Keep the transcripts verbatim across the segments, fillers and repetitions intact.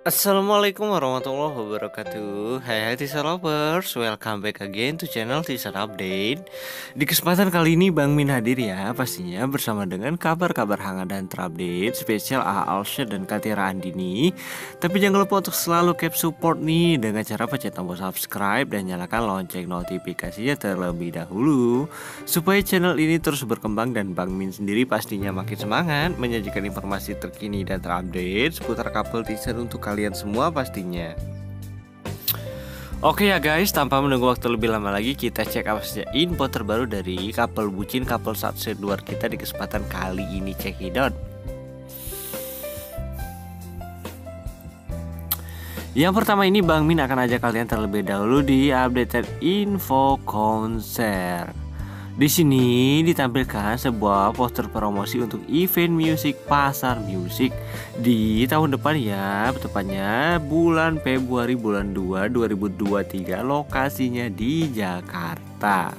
Assalamualaikum warahmatullahi wabarakatuh. Hai hai Teaser Lovers, welcome back again to channel Teaser Update. Di kesempatan kali ini Bang Min hadir ya, pastinya bersama dengan kabar-kabar hangat dan terupdate spesial A A Alsyad dan Katira Andini. Tapi jangan lupa untuk selalu keep support nih dengan cara pencet tombol subscribe dan nyalakan lonceng notifikasinya terlebih dahulu, supaya channel ini terus berkembang dan Bang Min sendiri pastinya makin semangat menyajikan informasi terkini dan terupdate seputar couple teaser untuk kalian kalian semua pastinya. Oke ya guys, tanpa menunggu waktu lebih lama lagi, kita cek apa saja info terbaru dari couple bucin, couple satu luar kita di kesempatan kali ini. Cekidot. Yang pertama ini Bang Min akan ajak kalian terlebih dahulu di updated info konser. Di sini ditampilkan sebuah poster promosi untuk event musik Pasar Musik di tahun depan ya, tepatnya bulan Februari bulan dua dua ribu dua puluh tiga, lokasinya di Jakarta.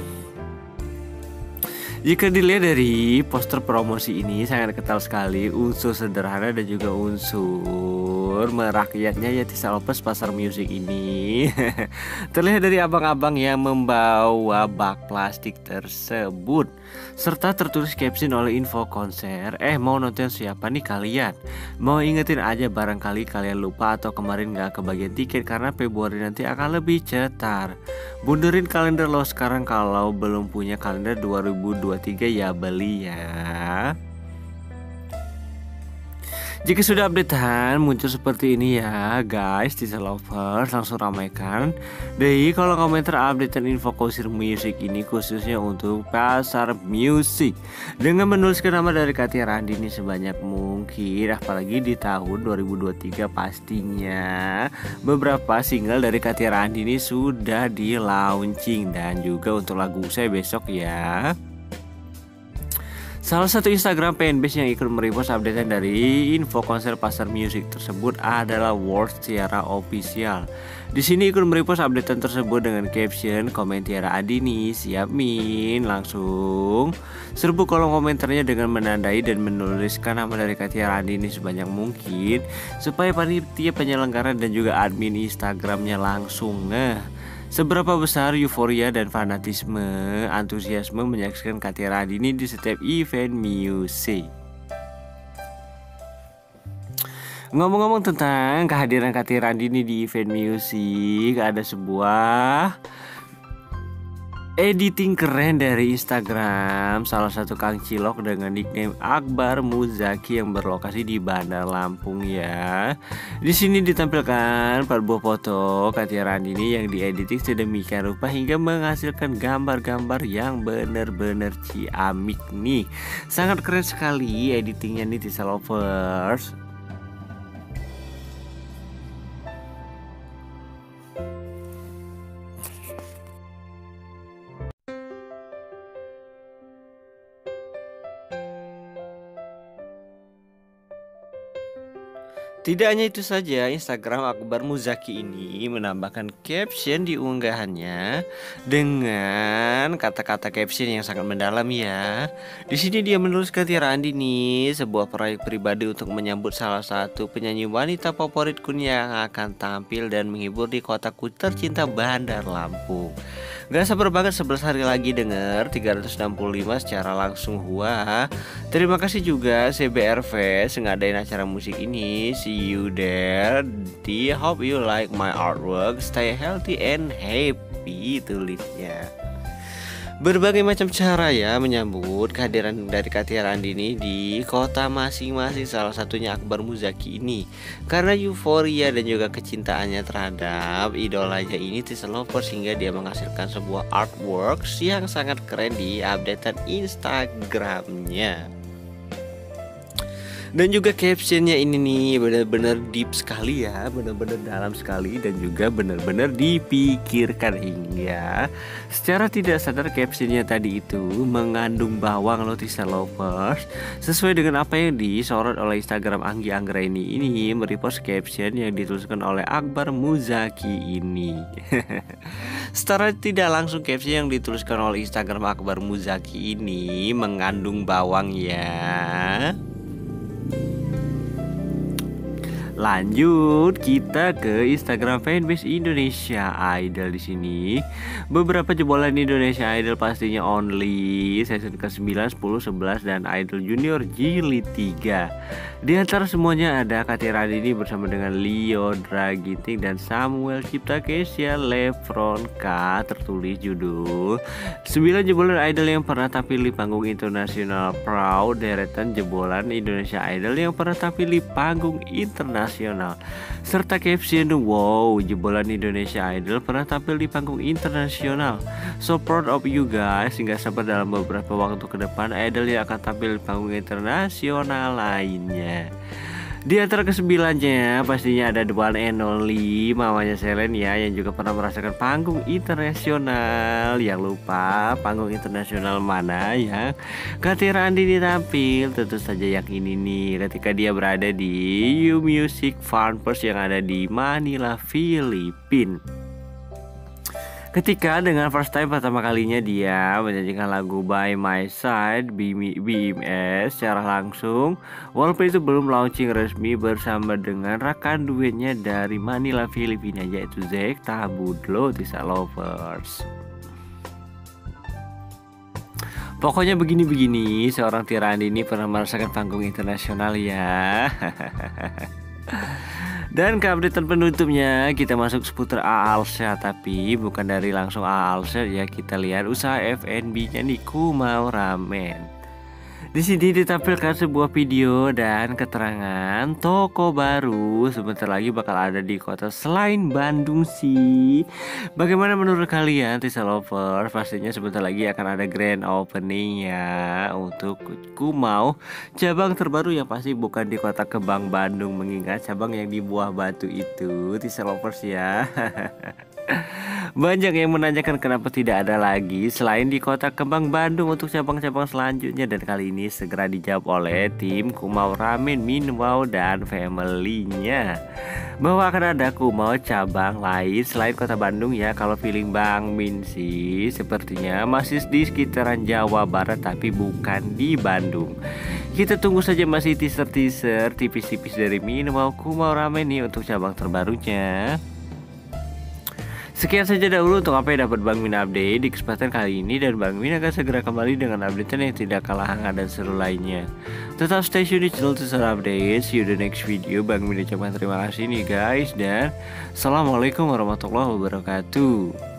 Jika dilihat dari poster promosi ini sangat kental sekali unsur sederhana dan juga unsur merakyatnya ya Teaser Lovers Pasar Musik ini. Terlihat dari abang-abang yang membawa bak plastik tersebut, serta tertulis caption oleh info konser. Eh mau nonton siapa nih kalian? Mau ingetin aja barangkali kalian lupa atau kemarin gak kebagian tiket karena Februari nanti akan lebih cetar. Bunderin kalender lo sekarang, kalau belum punya kalender dua ribu dua puluh tiga ya beli ya. Jika sudah updatean muncul seperti ini ya guys, Teaser Lovers langsung ramaikan di kolom komentar updatean info konser musik ini khususnya untuk Pasar Musik dengan menuliskan nama dari Katira Andini sebanyak mungkin, apalagi di tahun dua ribu dua puluh tiga pastinya beberapa single dari Katira Andini sudah di launching dan juga untuk lagu saya besok ya. Salah satu Instagram fanbase yang ikut merepost update dari info konser Pasar Musik tersebut adalah World Tiara Official. Di sini ikut merepost update tersebut dengan caption komen Tiara Andini siap Min, langsung serbu kolom komentarnya dengan menandai dan menuliskan nama dari Tiara Andini sebanyak mungkin supaya panitia penyelenggara dan juga admin Instagramnya langsung ngeh seberapa besar euforia dan fanatisme antusiasme menyaksikan Katira Andini di setiap event musik. Ngomong-ngomong tentang kehadiran Katira Andini di event musik, ada sebuah editing keren dari Instagram salah satu Kang Cilok dengan nickname Akbar Muzaki yang berlokasi di Bandar Lampung ya. Di sini ditampilkan empat buah foto Katira Andini yang diediting sedemikian rupa hingga menghasilkan gambar-gambar yang bener-bener ciamik nih. Sangat keren sekali editingnya nih Teaser Lovers. Tidak hanya itu saja, Instagram Akbar Muzaki ini menambahkan caption di unggahannya dengan kata-kata caption yang sangat mendalam ya. Di sini dia menuliskan Katira Andini sebuah proyek pribadi untuk menyambut salah satu penyanyi wanita favoritku yang akan tampil dan menghibur di kotaku tercinta Bandar Lampung. Gak sabar banget sebelas hari lagi denger tiga ratus enam puluh lima secara langsung. Wah, terima kasih juga C B R Fest ngadain acara musik ini. See you there. Di hope you like my artwork. Stay healthy and happy, tulisnya. Berbagai macam cara ya menyambut kehadiran dari Katira Andini di kota masing-masing, salah satunya Akbar Muzaki ini. Karena euforia dan juga kecintaannya terhadap idolanya ini Teaser Lovers sehingga dia menghasilkan sebuah artworks yang sangat keren di updatean Instagramnya. Dan juga captionnya ini nih benar-benar deep sekali ya, benar-benar dalam sekali dan juga benar-benar dipikirkan hingga secara tidak sadar captionnya tadi itu mengandung bawang loh Teaser Lovers. Sesuai dengan apa yang disorot oleh Instagram Anggi Anggraini ini merepost caption yang dituliskan oleh Akbar Muzaki ini. Secara tidak langsung caption yang dituliskan oleh Instagram Akbar Muzaki ini mengandung bawang ya. Lanjut kita ke Instagram fanbase Indonesia Idol di sini. Beberapa jebolan Indonesia Idol pastinya only season ke sembilan, sepuluh, sebelas dan Idol Junior Jilid tiga. Di antara semuanya ada Katia Radini bersama dengan Leo Dragiting dan Samuel Cipta Kesya Lefron K. Tertulis judul sembilan jebolan idol yang pernah tampil di panggung internasional Proud, deretan jebolan Indonesia Idol yang pernah tampil di panggung internasional, serta caption wow, jebolan Indonesia Idol pernah tampil di panggung internasional. So proud of you guys. Hingga sampai dalam beberapa waktu ke depan idol yang akan tampil di panggung internasional lainnya. Di antara kesembilannya pastinya ada the one and only mamanya Selen ya, yang juga pernah merasakan panggung internasional. Yang lupa panggung internasional mana yang Katia Radini tampil? Tentu saja yang ini nih, ketika dia berada di U Music Fanfest yang ada di Manila, Filipina. Ketika dengan first time pertama kalinya dia menyanyikan lagu By My Side B M S secara langsung, walaupun itu belum launching resmi, bersama dengan rekan duetnya dari Manila, Filipina, yaitu Zek Tabudlo Tisa Lovers. Pokoknya begini-begini, seorang Tia Radini pernah merasakan panggung internasional ya. Dan keupdatean penutupnya kita masuk seputar A A Alsya, tapi bukan dari langsung A A Alsya ya, kita lihat usaha F and B-nya nih, Kumau Ramen. Di sini ditampilkan sebuah video dan keterangan toko baru sebentar lagi bakal ada di kota selain Bandung sih. Bagaimana menurut kalian Tisa Lovers? Pastinya sebentar lagi akan ada grand opening ya untuk Kumau, cabang terbaru yang pasti bukan di kota Kembang Bandung, mengingat cabang yang di Buah Batu itu Tisa Lovers ya. Banyak yang menanyakan kenapa tidak ada lagi selain di kota Kembang Bandung untuk cabang-cabang selanjutnya, dan kali ini segera dijawab oleh tim Kumau Ramen, Minwau dan family-nya bahwa akan ada Kumau cabang lain selain kota Bandung ya. Kalau feeling Bang Min sih sepertinya masih di sekitaran Jawa Barat tapi bukan di Bandung. Kita tunggu saja masih teaser-teaser tipis-tipis dari Minwau Kumau Ramen nih untuk cabang terbarunya. Sekian saja dahulu untuk apa yang dapat Bang Min update di kesempatan kali ini, dan Bang Min akan segera kembali dengan update yang tidak kalah hangat dan seru lainnya. Tetap stay tune di channel Tisa Update. See you the next video. Bang Min ucapkan terima kasih nih guys, dan assalamualaikum warahmatullahi wabarakatuh.